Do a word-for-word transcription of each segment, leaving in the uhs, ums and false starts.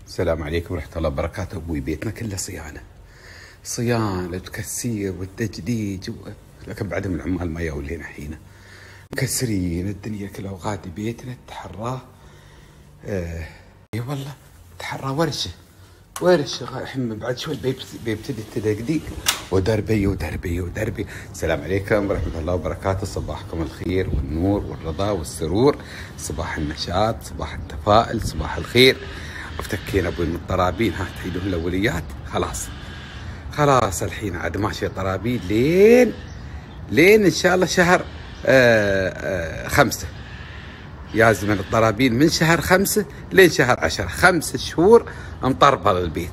السلام عليكم ورحمة الله وبركاته. أبوي بيتنا كله صيانة صيانة وتكسير والتجديد و... لكن بعدهم العمال ما يجوا لنا حين مكسرين الدنيا كلها. وغادي بيتنا تحراه آه... اي والله تحراه ورشة ورشة. الحين بعد شوي بيبتدي التدقيق ودربي ودربي ودربي. السلام عليكم ورحمة الله وبركاته. صباحكم الخير والنور والرضا والسرور، صباح النشاط، صباح التفاؤل، صباح الخير. افتكينا ابوي من الطرابين، ها تعيدون الاوليات. خلاص خلاص الحين عاد ماشيه طرابين لين لين ان شاء الله شهر آآ آآ خمسة. يازم من الطرابين من شهر خمسة لين شهر عشرة، خمس شهور مطربل البيت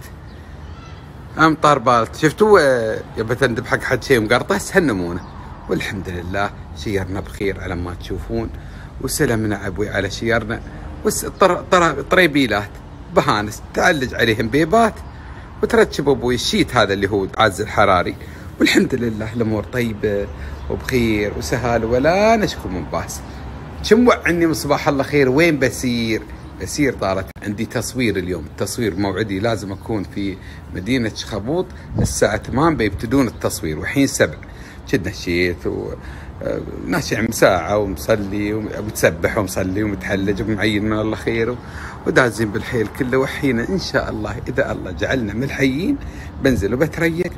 مطربل. شفتوا يبى تندب حق حد شيء مقرطس هنمونه، والحمد لله شيرنا بخير على ما تشوفون، وسلمنا ابوي على شيرنا طريبيلات بهانس تعلج عليهم بيبات، وترتب ابوي الشيت هذا اللي هو عز الحراري. والحمد لله الامور طيبه وبخير وسهال ولا نشكو من باس. شموع عني من صباح الله خير. وين بسير؟ بسير طارت عندي تصوير اليوم. التصوير موعدي لازم اكون في مدينه شخبوط الساعه ثمانية بيبتدون التصوير، والحين سبعة. كنا الشيت و ماشي عم ساعة ومصلي ومتسبح ومصلي ومتحلج ومعين من الله خير ودازين بالحيل كله. وحين إن شاء الله إذا الله جعلنا من الحيين بنزل وبتريق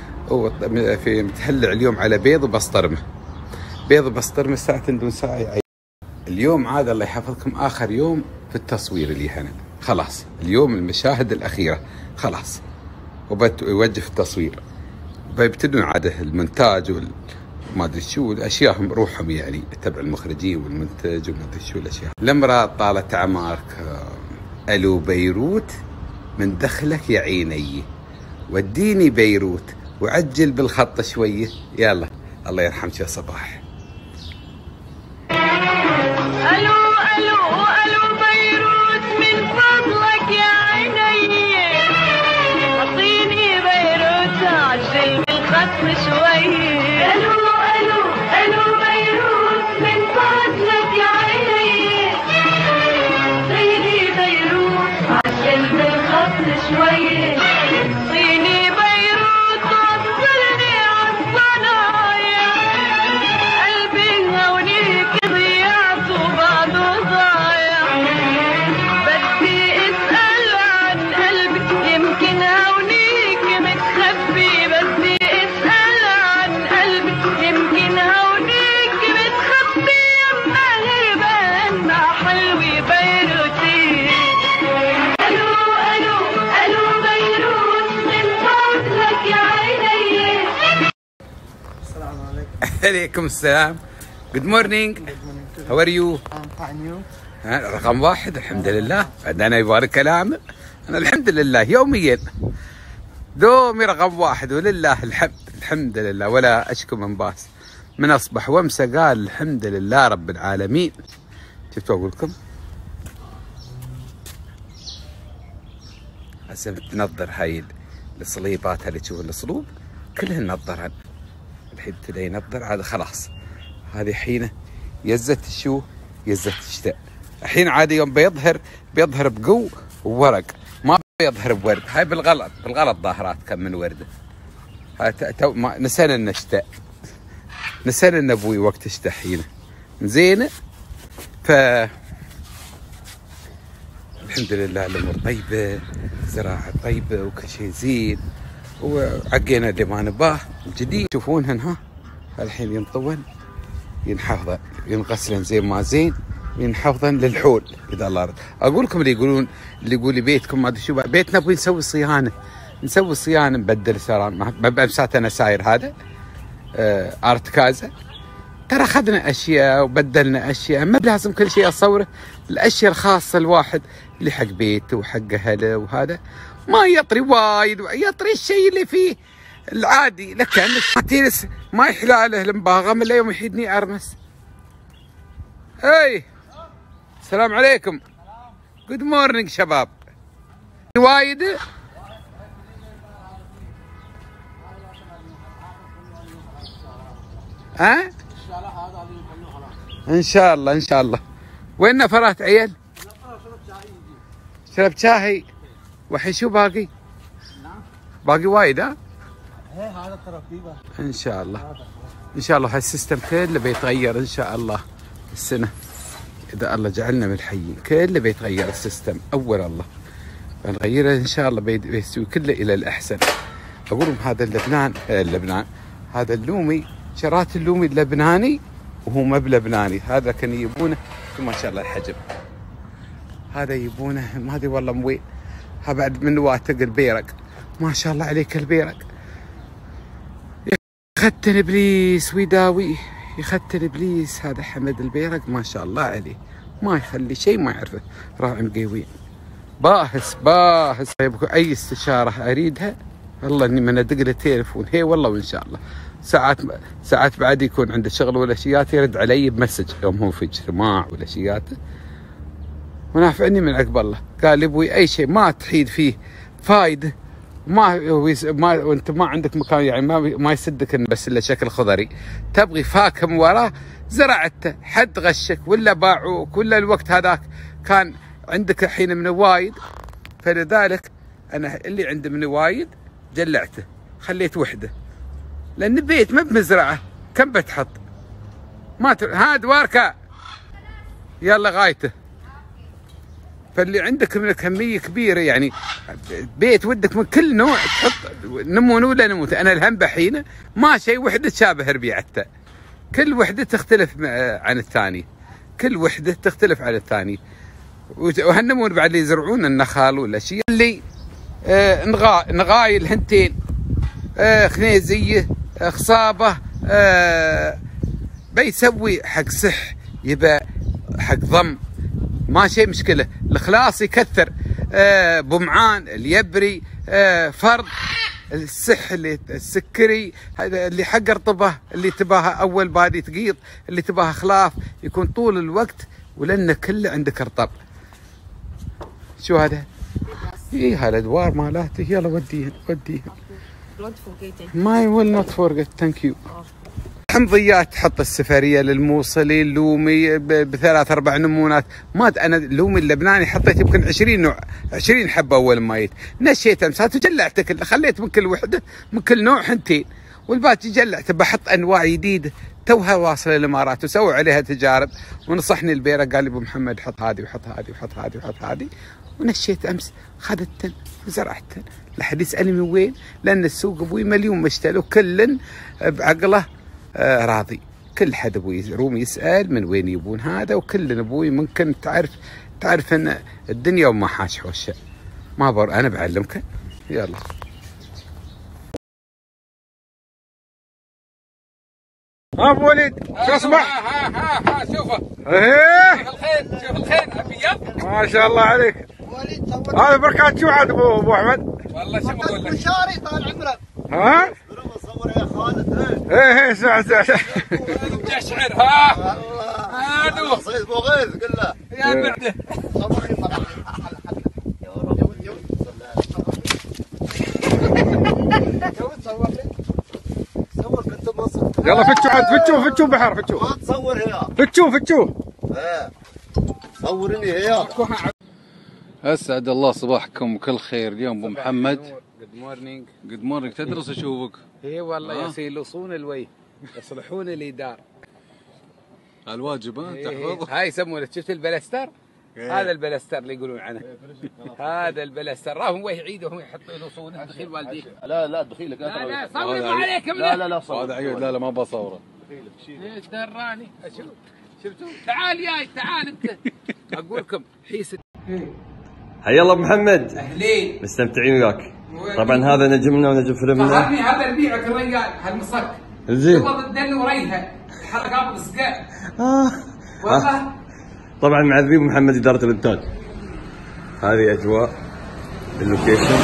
في متهلع اليوم على بيض وبسطرمة. بيض وبسطرمة ساعتين دون ساعة. اليوم عاد الله يحفظكم آخر يوم في التصوير اللي هنا. خلاص اليوم المشاهد الأخيرة خلاص وبيوجه التصوير، بيبتدون عاده المونتاج وال ما ادري شو الاشياء روحهم يعني تبع المخرجين والمنتج وما ادري شو الاشياء. الامراه طالت اعمارك. الو بيروت من دخلك يا عيني، وديني بيروت وعجل بالخط شويه. يلا الله يرحمك يا صباح. الو الو الو بيروت من فضلك يا عيني، اعطيني بيروت عجل بالخط شويه. عليكم السلام. Good morning. How are you? I'm fine. You? رقم واحد الحمد لله. أنا يبارك كلامك. أنا الحمد لله يوميا دومي رقم واحد ولله الحمد. الحمد لله ولا أشكو من باس. من أصبح وامسى قال الحمد لله رب العالمين. شفتوا أقول لكم؟ هسه تنظر هاي الصليبات اللي تشوفون الصلوب كلها نظرها. الحين ابتدى ينظر عاد خلاص. هذه حينه يزت شو؟ يزت الشتاء. الحين عاد يوم بيظهر بيظهر بقو وورق، ما بيظهر بورد. هاي بالغلط بالغلط ظاهرات كم من ورده. هاي تو ما نسينا ان الشتاء، نسينا ان ابوي وقت الشتاء حينه زينه. ف الحمد لله الامور طيبه، زراعه طيبه وكل شيء زين، وعقينا اللي ما نباه الجديد. تشوفونهن ها الحين ينطون ينحفظن ينغسلن زين ما زين ينحفظن للحول اذا الله رد. اقول لكم اللي يقولون اللي يقول لي بيتكم ما ادري شو، بيتنا ابوي نسوي صيانه نسوي صيانه نبدل سيران. بمسات انا ساير هذا آه ارت كازا، ترى اخذنا اشياء وبدلنا اشياء. ما لازم كل شيء اصوره. الاشياء الخاصه الواحد اللي حق بيته وحق اهله وهذا ما يطري وايد، يطري الشيء اللي فيه العادي. لكن ماتيرس ما يحلاله المباغم الا يوم يحيدني ارمس. اي السلام عليكم. جود مورنينج شباب. وايد ها ان شاء الله ان شاء الله. وين نفرات عيال؟ شربت شاهي. والحين شو باقي؟ باقي وايد ها؟ ايه هذا تركيبه ان شاء الله ان شاء الله هالسيستم كله بيتغير ان شاء الله السنه، اذا الله جعلنا من الحيين كله بيتغير السيستم اول الله بنغيره ان شاء الله بيستوي كله الى الاحسن. اقول لهم هذا اللبنان اللبنان هذا اللومي شرات اللومي اللبناني وهو ما بلبناني، هذا كان يجيبونه ما شاء الله الحجم، هذا يجيبونه ما ادري والله من وين، ها بعد من واتق البيرق ما شاء الله عليك البيرق يختن ابليس ويداويه، يختن ابليس هذا حمد البيرق ما شاء الله عليه ما يخلي شيء ما يعرفه، راعي مقيوين باهس باهس. اي استشاره اريدها والله اني من ادق له تليفون هي والله وان شاء الله ساعات ساعات بعد يكون عنده شغل ولا شيات يرد علي بمسج يوم هو في اجتماع ولا شيات ونافعني من عقب الله، قال لي ابوي اي شيء ما تحيد فيه فايده ما ما وانت ما عندك مكان يعني ما ما يسدك بس الا شكل خضري، تبغي فاكهه من وراه زرعته حد غشك ولا باعوك ولا الوقت هذاك كان عندك الحين من وايد، فلذلك انا اللي عنده من وايد جلعته خليت وحده لان بيت ما بمزرعه كم بتحط ما ت... ها دواركا يلا غايته، فاللي عندك من كميه كبيره يعني بيت ودك من كل نوع تحط نمون ولا نموت. انا الهم بحين ما شيء وحده تشابه ربيعته، كل وحده تختلف عن الثاني، كل وحده تختلف عن الثاني. وهالنمون بعد اللي يزرعون النخال ولا شيء اللي آه نغا نغاي الهنتين آه خنيزيه آه خصابه آه بيسوي حق صح يبقى حق ضم ما شيء مشكله، الخلاص يكثر آه بمعان اليبري آه فرض السح اللي السكري هذا اللي حق رطبه اللي تباها اول بادي تقيط اللي تباها خلاف يكون طول الوقت ولانه كله عندك رطب. شو هذا؟ اي هالادوار مالاتي يلا وديهن وديهن. ما ويل نوت فورجيت ثانك يو. حمضيات تحط السفريه للموصلي اللومي بثلاث اربع نمونات، ما انا اللومي اللبناني حطيت يمكن عشرين نوع عشرين حبه اول ما جيت، نشيت امسات وجلعته كله خليت من كل وحده من كل نوع حنتين والباقي جلعته بحط انواع جديده توها واصله الامارات وسووا عليها تجارب ونصحني البيره قال لي ابو محمد حط هذه وحط هذه وحط هذه وحط هذه ونشيت امس خذتن وزرعتن لحد يسالني من وين لان السوق ابوي مليون مشتل وكل بعقله آه راضي، كل حد ابوي يروم يسال من وين يبون هذا وكل ابوي ممكن تعرف تعرف ان الدنيا وما حاش حوشه ما بر انا بعلمك يلا. ها ابو وليد شو اصبح؟ ها ها ها شوفه ايه شوف الخير شوف الخير ابيض ما شاء الله عليك هذا بركات شو عاد ابو ابو احمد؟ والله شو بقول لك مشاري طال عمرك ها؟ صور يا خالد ايه ايه سع سع جا شعر ها هادو صيد مغيث قل له يا بعده صوري طبعا يلا فتشوا عاد فتشوا فتشوا بحر فتشوا ما تصور هي فتشوا فتشوا ايه صورني هي. اسعد الله صباحكم بكل خير. اليوم ابو محمد جود مورنينج جود مورنينج تدرس اشوفك. اي والله يسيلصون الوجه يصلحون الادار الواجب ها تحفظ. هاي يسمونه شفت البلستر؟ هذا البلستر اللي يقولون عنه هذا البلستر راهم وجه عيد وهم يحطون يلصون الدخيل والديك. لا لا دخيلك لا لا صور عليكم لا لا لا صور هذا عيود لا لا ما بصوره. ايش دراني اشوف شفتوا تعال ياي تعال انت اقول لكم حيس. حيا الله ابو محمد اهلين مستمتعين وياك. طبعا هذا نجمنا ونجم فيلمنا. فهمني هذا ربيعك الرجال هالمصك زين والله الدل وريها حلقات الصقاع آه. والله. طبعا مع ذبيب محمد اداره الانتاج. هذه اجواء اللوكيشن.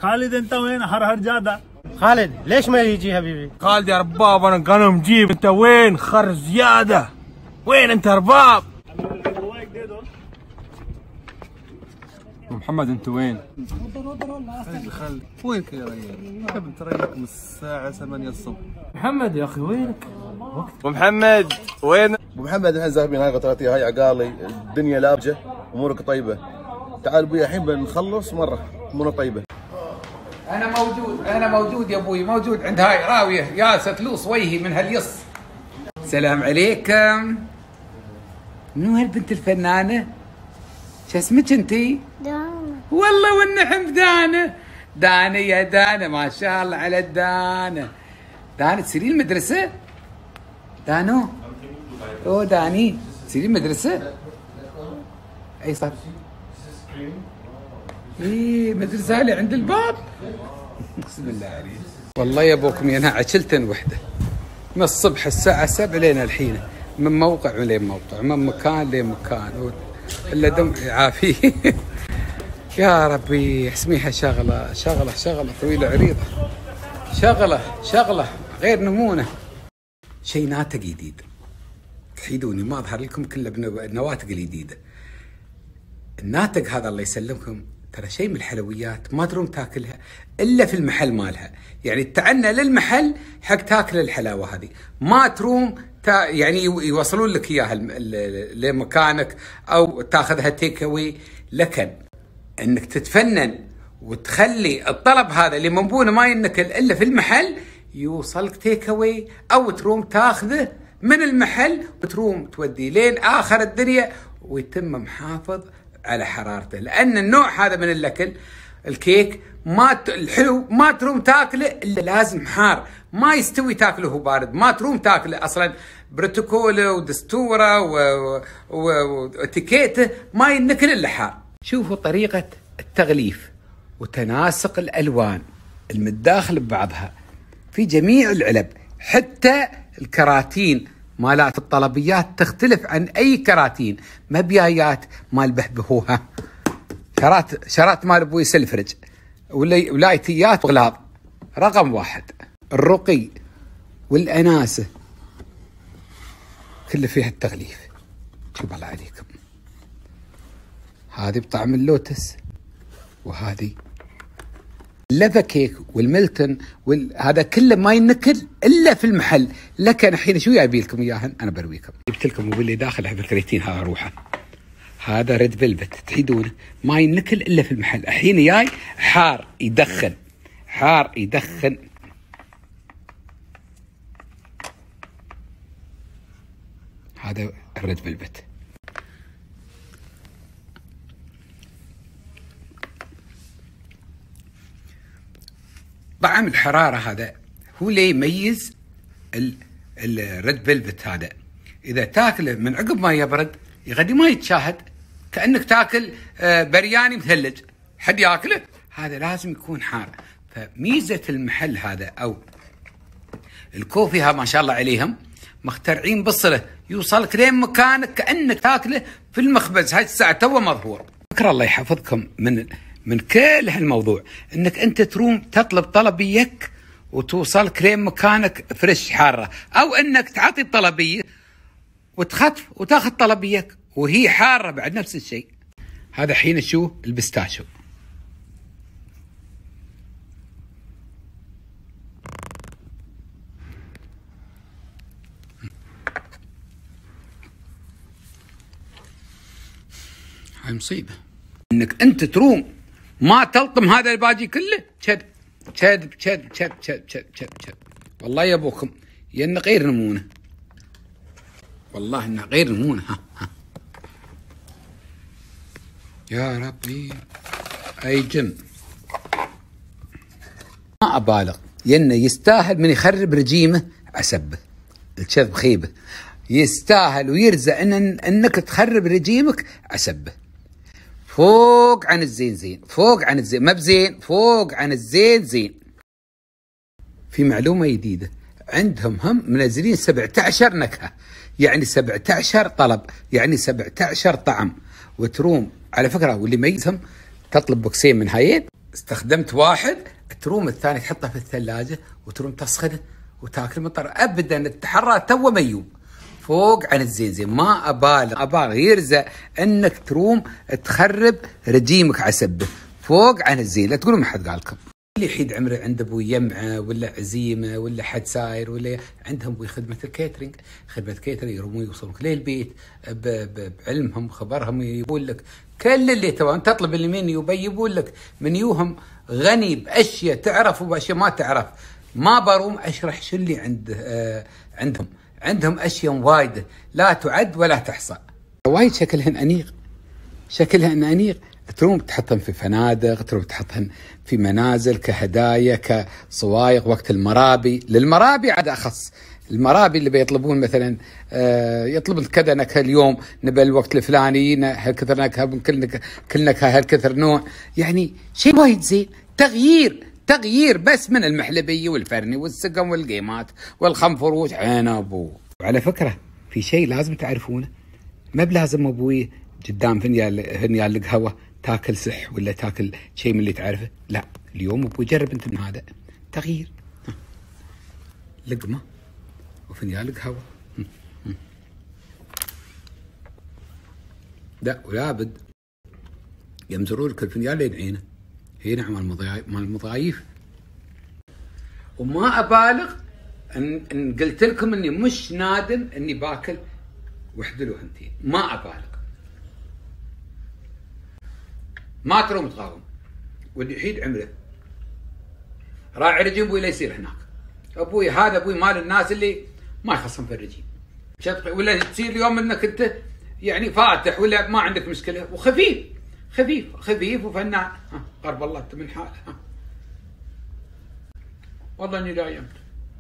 خالد انت وين؟ هر هر جاده. خالد ليش ما يجي حبيبي؟ خالد يا رباب انا قانون مجيب، انت وين؟ خر زياده. وين انت يا رباب؟ محمد انت وين؟ خل وينك يا رجال؟ نحب نترى لك من الساعة ثمانية الصبح. محمد يا اخي وينك؟ ابو محمد وين؟ ابو محمد الحين ذاهبين هاي قطعتي هاي عقالي، الدنيا لابجه، امورك طيبه. تعال ابوي الحين بنخلص مره، امورنا طيبه. انا موجود انا موجود يا ابوي، موجود عند هاي راويه يا ستلوص وجهي من هاليص. سلام عليكم. منو هالبنت الفنانه؟ شو اسمك انتي؟ دانا. والله والنعم دانا. دانا يا دانا ما شاء الله على الدانا. دانا تسيرين المدرسة؟ دانو؟ اوه داني تسيرين المدرسة؟ اي صار؟ ايه مدرسة اللي عند الباب؟ بسم الله عليك. والله يا ابوكم يا عشلتن وحدة. من الصبح الساعة سبعة لين الحين، من موقع لين موقع، من مكان لين مكان. الا دم يعافيه. يا ربي اسميها شغله شغله شغله طويله عريضه، شغله شغله غير نمونه. شيء ناتج جديد، تحيدوني ما اظهر لكم كله بنواتج الجديده. الناتج هذا الله يسلمكم ترى شيء من الحلويات ما تروم تاكلها الا في المحل مالها، يعني تعنى للمحل حق تاكل الحلاوه هذه، ما تروم تا يعني يوصلون لك اياها لمكانك او تاخذها تيك اوي. لكن انك تتفنن وتخلي الطلب هذا اللي منبونه ما ينكل الا في المحل يوصلك تيك اوي، او تروم تاخذه من المحل وتروم توديه لين اخر الدنيا ويتم محافظ على حرارته. لان النوع هذا من الاكل الكيك ما ت... الحلو ما تروم تاكله الا لازم حار، ما يستوي تاكله هو بارد، ما تروم تاكله اصلا. بروتوكوله ودستوره واتيكيته ما ينكل الا حار. شوفوا طريقه التغليف وتناسق الالوان المتداخل ببعضها في جميع العلب، حتى الكراتين مالات الطلبيات تختلف عن اي كراتين، مبيايات مال بهبهوها، شرات شرات مال ابوي سلفرج، ولايتيات وغلاظ. رقم واحد الرقي والاناسه كله فيها التغليف. شوف الله عليكم، هذه بطعم اللوتس، وهذه اللافا كيك والميلتون هذا كله ما ينكل الا في المحل. لكن الحين شو جايب لكم اياهن؟ انا برويكم. جبت لكم وباللي داخل على الكريتين هذا روحه، هذا ريد فيلفت تحيدونه ما ينكل الا في المحل. الحين جاي حار يدخن، حار يدخن. هذا الريد فيلفت. طعم الحرارة هذا هو اللي يميز الريد فيلفت هذا. إذا تاكله من عقب ما يبرد يغدي ما يتشاهد، كأنك تاكل برياني مثلج، حد ياكله؟ هذا لازم يكون حار. فميزة المحل هذا أو الكوفي ها ما شاء الله عليهم مخترعين بصله يوصلك لين مكانك كأنك تاكله في المخبز. هاي الساعة توه مظهور. فكرة الله يحفظكم من من كل هالموضوع، انك انت تروم تطلب طلبيك وتوصلك لين مكانك فريش حاره، او انك تعطي الطلبيه وتخطف وتاخذ طلبيك وهي حاره بعد نفس الشيء. هذا حين شو البستاشو. هاي مصيبه انك انت تروم ما تلطم هذا الباجي كله. شد شد شد شد شد شد شد شد. والله يا ابوكم يا انه غير نمونه، والله انه غير نمونه. ها ها يا ربي اي جم. ما ابالغ ينه يستاهل من يخرب رجيمه عسبه الكذب خيبه، يستاهل ويرزق ان انك تخرب رجيمك عسبه. فوق عن الزين زين، فوق عن الزين ما بزين، فوق عن الزين زين. في معلومة جديدة عندهم هم منزلين سبعة عشر نكهة، يعني سبعة عشر طلب، يعني سبعة عشر طعم. وتروم على فكرة واللي يميزهم تطلب بوكسين من هايين استخدمت واحد تروم الثاني تحطه في الثلاجة وتروم تسخنه وتاكل مطر. ابدا التحرى تو ميوب فوق عن الزين زين. ما ابالغ ابالغ يرزق انك تروم تخرب رجيمك عسبه فوق عن الزين. لا تقولوا ما حد قال لكم. اللي يحيد عمره عند ابوي يمعه ولا عزيمه ولا حد ساير ولا عندهم ابوي خدمه الكيترينج، خدمه كيترينج يرومون يوصلونك للبيت بعلمهم خبرهم يجيبون لك كل اللي تبغى. تطلب المنيو بيجيبون لك منيوهم غني باشياء تعرف وباشياء ما تعرف. ما بروم اشرح شو اللي عند آه عندهم. عندهم اشياء وايده لا تعد ولا تحصى. وايد شكلهن انيق، شكلهن انيق. تروم تحطهم في فنادق، تروم تحطهم في منازل كهدايا كصوايغ وقت المرابي. للمرابي عاد اخص. المرابي اللي بيطلبون مثلا آه يطلبون كذا نكهه اليوم نبى الوقت الفلاني هالكثر نكهه من كل نكهه كل نكهه هالكثر نوع. يعني شيء وايد زين. تغيير تغيير بس من المحلبيه والفرني والسقم والقيمات والخنفروش عين ابوه. وعلى فكره في شيء لازم تعرفونه، ما بلازم ابوي قدام فنيال فنيال القهوه تاكل سح ولا تاكل شيء من اللي تعرفه. لا اليوم ابوي جرب انت من هذا تغيير. لقمه وفنيال قهوه. لا ولابد يمزروا لك الفنيال لين عينه. هي نعم مال المضايف. وما ابالغ ان, إن قلت لكم اني مش نادم اني باكل وحده لو هنتين. ما ابالغ. ما تروم تقاوم. واللي يحيد عمره راعي رجيم ابوي لا يصير هناك. ابوي هذا ابوي مال الناس اللي ما يخصم في الرجيم. ولا تصير اليوم انك انت يعني فاتح ولا ما عندك مشكله وخفيف خفيف خفيف وفنان. قرب الله انت من حاله. والله اني لا يمت.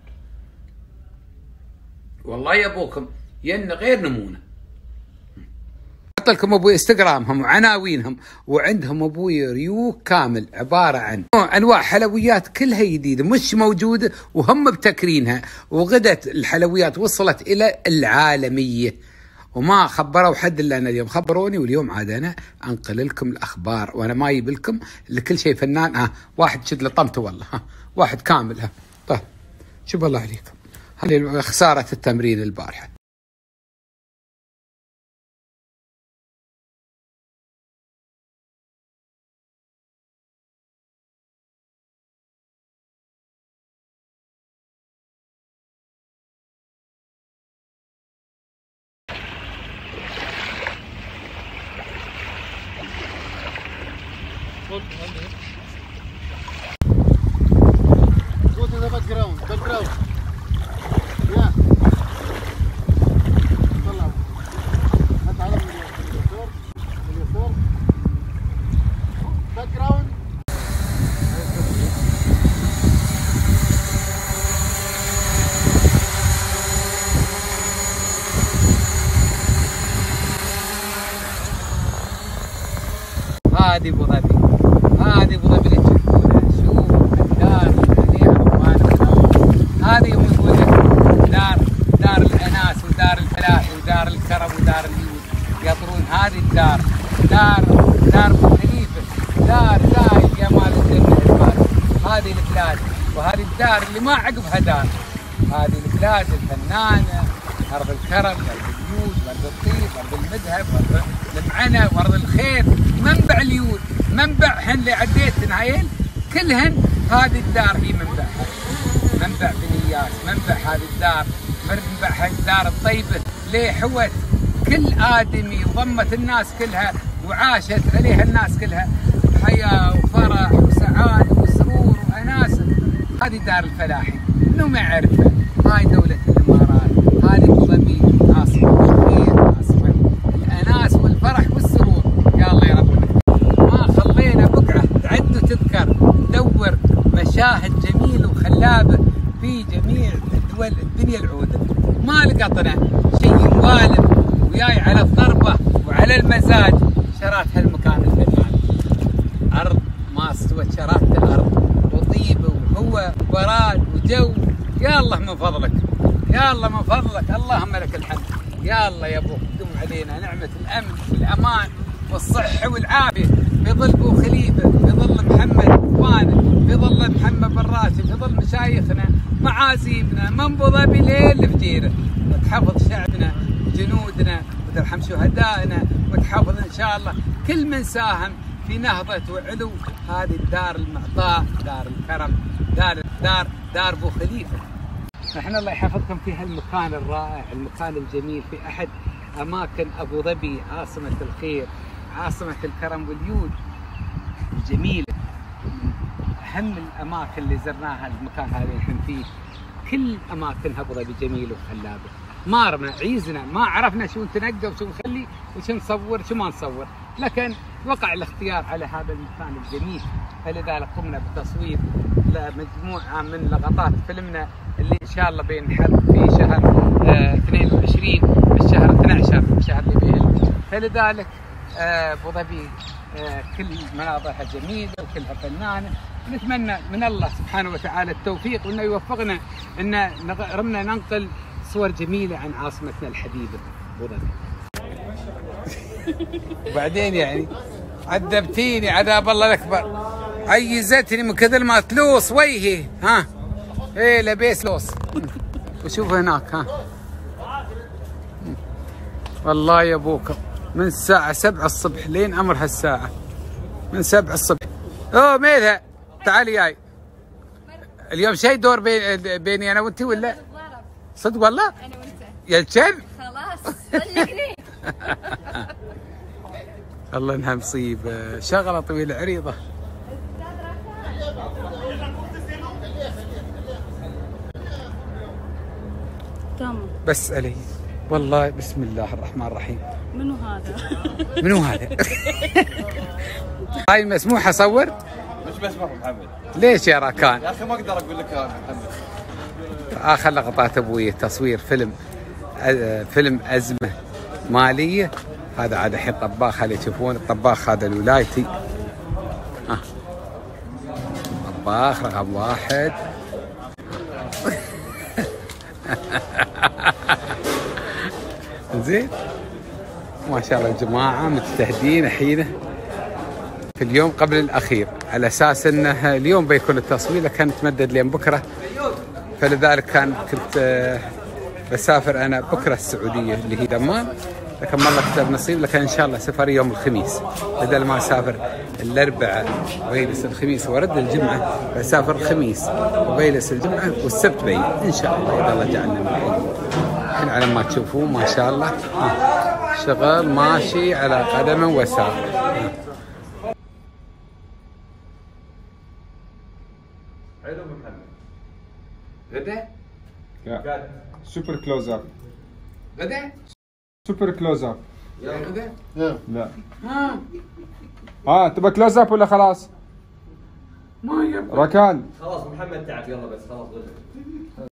والله يا ابوكم ين غير نمونه. احط لكم ابوي انستغرامهم وعناوينهم وعندهم ابوي ريوق كامل عباره عن انواع حلويات كلها جديده مش موجوده وهم مبتكرينها. وغدت الحلويات وصلت الى العالميه وما خبروا حد الا انا اليوم خبروني. واليوم عاد انا انقل لكم الاخبار وانا ما اجيب لكم لكل شيء فنان. ها واحد شد لطمته والله. ها واحد كامل. ها طيب شوف الله عليكم. هذه خساره التمرين البارحه. Go to the background, background. Yeah. طلع. هتعرف اليسار، اليسار. Background. هذه ابو ظبي. هذه ابو ظبي اللي تشوفونها. شوف الدار عليها رمان. هذه يقول لك دار دار الاناس ودار الفلاح ودار الكرم ودار اليود يطرون. هذه الدار دار دار ابو حنيفه. دار زايد يا مال الجنه البارد. هذه البلاد وهذه الدار اللي ما عقبها دار. هذه البلاد الفنانه ارض الكرم ارض اليود ارض الطيب ارض المذهب ارض المعنى وارض الخير. منبع اليود منبعهن اللي عديتن هايل كلهن هذه الدار هي منبعها. منبع بنياس منبع هذه الدار منبعها الدار الطيبه ليه حوت كل ادمي وضمت الناس كلها وعاشت عليها الناس كلها حياه وفرح وسعاده وسرور واناسه. هذه دار الفلاحي. منو ما يعرفها؟ هاي دوله الامارات. هذه ابو ظبي عاصمه الخير عاصمه الاناس والفرح والسرور. يا الله يا رب ما خلينا بقعه تعد وتذكر. دور مشاهد جميله وخلابه في جميع دول الدنيا العوده. ما لقطنا شيء والم وياي على الضربه وعلى المزاج. شرات هالمكان الفنان. ارض ما استوت شراتها ارض وطيبه وهواء وبراد وجو. يا الله من فضلك يا الله من فضلك. اللهم لك الحمد. يا الله يا ابو دم علينا نعمه الامن والامان والصحه والعافيه. في ظل ابو خليفه، في ظل محمد اخوانه، في ظل محمد بن راشد، في ظل مشايخنا، معازيمنا من ابو ظبي لين لفجيره، وتحفظ شعبنا وجنودنا وترحم شهدائنا، وتحفظ ان شاء الله كل من ساهم في نهضه وعلو هذه الدار المعطاء، دار الكرم، دار دار دار ابو خليفه. نحن الله يحفظكم في هالمكان الرائع، المكان الجميل، في احد اماكن ابو ظبي، عاصمه الخير، عاصمه الكرم واليود الجميله. من اهم الاماكن اللي زرناها المكان هذا اللي نحن فيه. كل اماكن ابو ظبي جميله وخلابه. مارنا عيزنا ما عرفنا شو نتنقى وشو نخلي وشو نصور شو ما نصور، لكن وقع الاختيار على هذا المكان الجميل، فلذلك قمنا بتصوير لمجموعه من لقطات فيلمنا اللي ان شاء الله بينحط في شهر آه اثنين وعشرين بالشهر اثني عشر شهر ابريل. فلذلك آه ابو ظبي آه كل مناظرها جميله وكلها فنانه. نتمنى من الله سبحانه وتعالى التوفيق وانه يوفقنا ان رمنا ننقل صور جميله عن عاصمتنا الحبيبه ابو ظبي. وبعدين يعني عذبتيني عذاب الله الاكبر، عيزتني من كثر ما تلوص وجهي. ها ايه لبيس لوص. وشوف هناك ها والله يا ابوكم من الساعة سبعة الصبح لين امر هالساعة، من سبعة الصبح. اوه ميلها تعالي جاي. اليوم شيء دور بين بيني انا وانتي ولا؟ صدق والله؟ انا وانت. يا الشر؟ خلاص صدقني. الله انها مصيبة، شغلة طويلة عريضة. تمام. بس علي والله بسم الله الرحمن الرحيم. منو هذا؟ منو هذا؟ هاي مسموح اصور؟ مش مسموح محمد. ليش يا راكان؟ يا اخي ما اقدر اقول لك يا محمد. اخر لقطات ابوي تصوير فيلم فيلم ازمه ماليه. هذا عاد الحين طباخ، اللي تشوفون الطباخ هذا الولايتي. ها طباخ رقم واحد. زين ما شاء الله الجماعه مجتهدين الحين في اليوم قبل الاخير، على اساس انه اليوم بيكون التصوير لكن تمدد لين بكره، فلذلك كان كنت بسافر انا بكره السعوديه اللي هي دمام، لكن ما الله كتب نصيب، لكن ان شاء الله سفر يوم الخميس، بدل ما اسافر الاربعاء وبيلس الخميس وارد الجمعه، بسافر الخميس وبيلس الجمعه والسبت بين ان شاء الله اذا الله جعلنا من الحين. على ما تشوفون ما شاء الله شغل ماشي على قدم وساق. حلو محمد. غدا؟ لا سوبر كلوز اب. غدا؟ سوبر كلوز اب. يا غدا؟ لا. ها ها تبغى كلوز اب ولا خلاص؟ ما يبغى. ركان خلاص محمد تعب يلا بس خلاص.